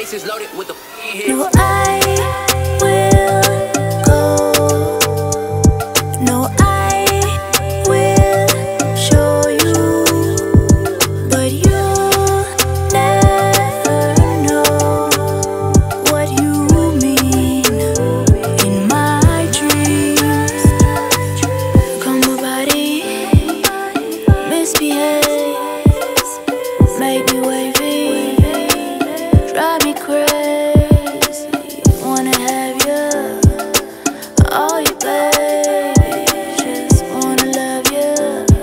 cases loaded with the hits. No, I will go. No, I will show you, but you'll never know what you mean in my dreams. Come my body, misbehave, make me wavy, drive me crazy, wanna have you, all you baby, just wanna love you,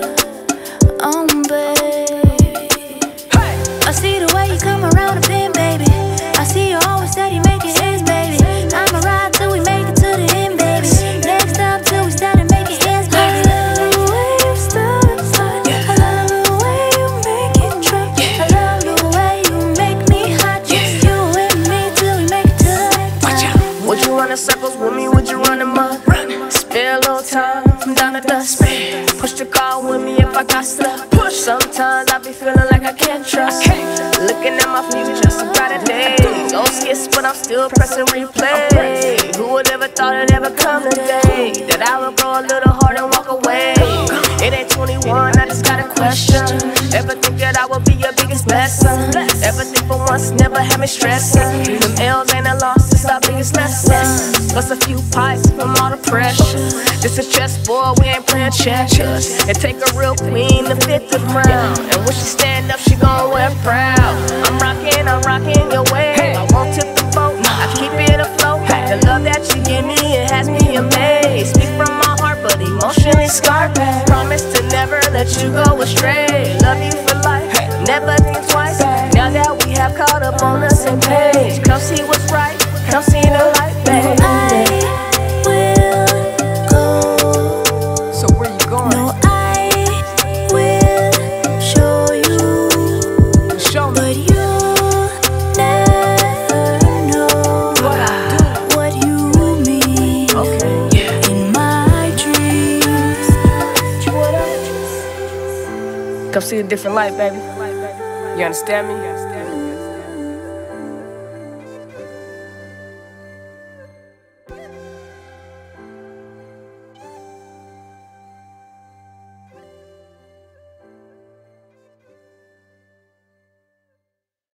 baby. I see the way you come around the pin, baby. I see you always steady making hits, baby. I'ma ride till we make it to the end, baby. Next up till we start making hits, baby. I love the way you start, I love the way you make it drop. I love the way you make me hot, just you and me till we make it to the top. Would you run in circles with me? Would you run them up? Spare a little time from down to dust. Push the car with me if I got stuck. Sometimes I be feeling like I can't trust. Looking at my future, some brighter days. Old skits, but I'm still pressing replay. Who would ever thought it'd ever come today that I would grow a little hard and walk away? It ain't 21, I just got a question. Ever think that I would be your biggest blessing? Ever think for once, never had me stressing? Them L's ain't a loss, it's our biggest lesson. Plus a few pipes from all the pressure. This is chessboard, we ain't playing checkers. It take a real queen to fit the crown, and when she stand up, she gon' wear proud. I'm rocking your way. I won't tip the boat, I keep it afloat. The love that you give me, it has me amazed. Speak from my heart, but emotionally scarred. Promise to never let you go astray. Love you for life, never think twice. Now that we have caught up on the same page, come see what's right, come see the light, baby. I will go. So where you going? No, I will show you, Show me but you'll never know what I do. what you mean in my dreams. Come see a different light, baby. You understand me?